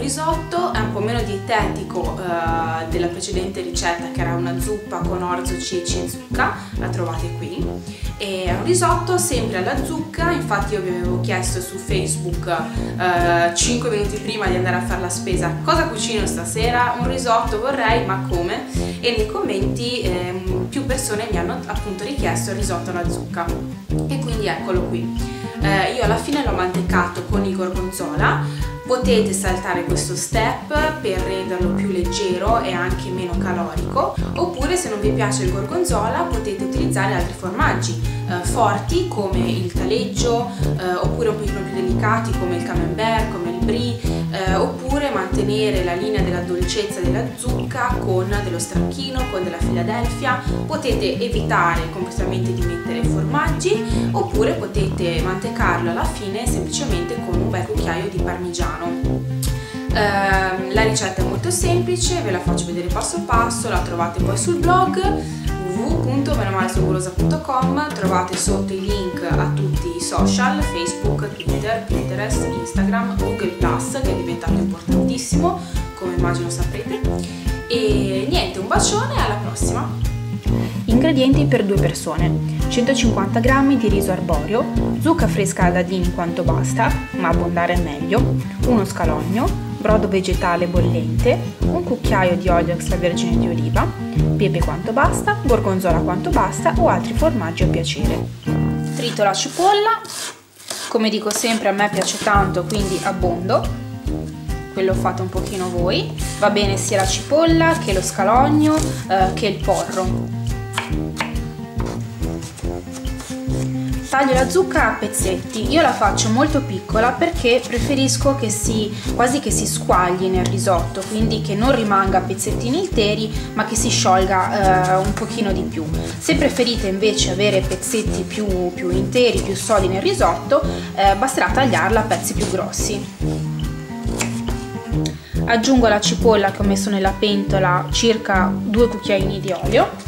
risotto, è un po' meno dietetico della precedente ricetta, che era una zuppa con orzo, ceci e zucca, la trovate qui. E è un risotto sempre alla zucca. Infatti io vi avevo chiesto su Facebook 5 minuti prima di andare a fare la spesa cosa cucino stasera, un risotto vorrei, ma come? E nei commenti più persone mi hanno appunto richiesto il risotto alla zucca, e quindi eccolo qui. Io alla fine l'ho mantecato con il gorgonzola. Potete saltare questo step per renderlo più leggero e anche meno calorico, oppure se non vi piace il gorgonzola potete utilizzare altri formaggi forti come il taleggio, oppure un pochino più delicati come il camembert, come il brie, oppure mantenere la linea della dolcezza della zucca con dello stracchino, con della Philadelphia. Potete evitare completamente di mettere formaggi, oppure potete mantecarlo alla fine semplicemente con un bel cucchiaio di parmigiano. La ricetta è molto semplice, ve la faccio vedere passo passo, la trovate poi sul blog www.menomalesogolosa.com, trovate sotto i link a tutti i social, Facebook, Twitter, Pinterest, Instagram, Google+, che è diventato importantissimo, come immagino saprete. E niente, un bacione e alla prossima! Ingredienti per 2 persone: 150 g di riso arborio, zucca fresca a dadini quanto basta, ma abbondare è meglio, uno scalogno, brodo vegetale bollente, un cucchiaio di olio extravergine di oliva, pepe quanto basta, gorgonzola quanto basta o altri formaggi a piacere. Trito la cipolla, come dico sempre a me piace tanto, quindi abbondo. Quello fate un pochino voi, va bene sia la cipolla che lo scalogno che il porro. Taglio la zucca a pezzetti, io la faccio molto piccola perché preferisco che quasi che si squagli nel risotto, quindi che non rimanga a pezzettini interi ma che si sciolga un pochino di più. Se preferite invece avere pezzetti più interi, più solidi nel risotto, basterà tagliarla a pezzi più grossi. Aggiungo la cipolla che ho messo nella pentola, circa 2 cucchiaini di olio,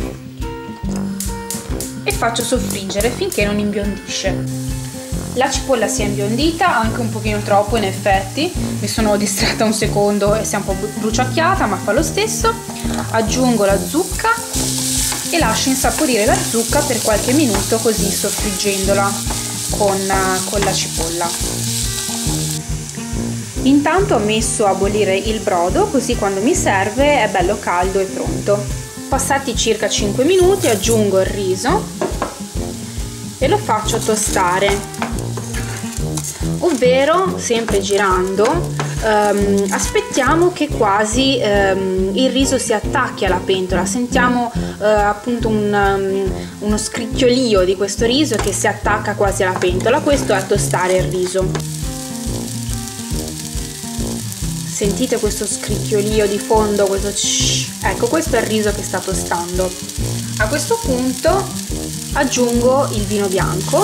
e faccio soffriggere finché non imbiondisce. La cipolla si è imbiondita, anche un pochino troppo in effetti, mi sono distratta un secondo e si è un po' bruciacchiata, ma fa lo stesso. Aggiungo la zucca e lascio insaporire la zucca per qualche minuto, così soffriggendola con la cipolla. Intanto ho messo a bollire il brodo, così quando mi serve è bello caldo e pronto. Passati circa 5 minuti aggiungo il riso e lo faccio tostare, ovvero sempre girando aspettiamo che quasi il riso si attacchi alla pentola, sentiamo appunto uno scricchiolio di questo riso che si attacca quasi alla pentola. Questo è tostare il riso. Sentite questo scricchiolio di fondo, questo ecco, questo è il riso che sta tostando. A questo punto aggiungo il vino bianco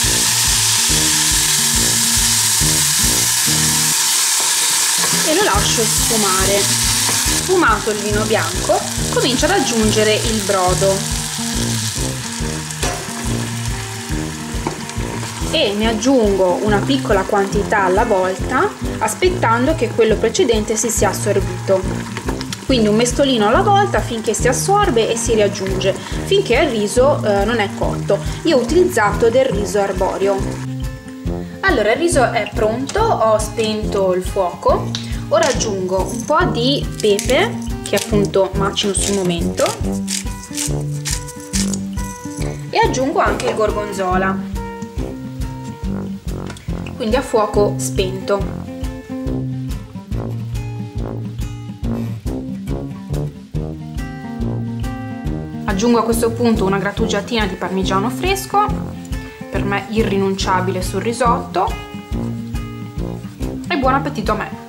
e lo lascio sfumare. Sfumato il vino bianco, comincio ad aggiungere il brodo e ne aggiungo una piccola quantità alla volta, aspettando che quello precedente si sia assorbito. Quindi un mestolino alla volta finché si assorbe e si riaggiunge, finché il riso non è cotto. Io ho utilizzato del riso arborio. Allora il riso è pronto, ho spento il fuoco. Ora aggiungo un po' di pepe, che appunto macino sul momento, e aggiungo anche il gorgonzola, quindi a fuoco spento. Aggiungo a questo punto una grattugiatina di parmigiano fresco, per me irrinunciabile sul risotto, e buon appetito a me!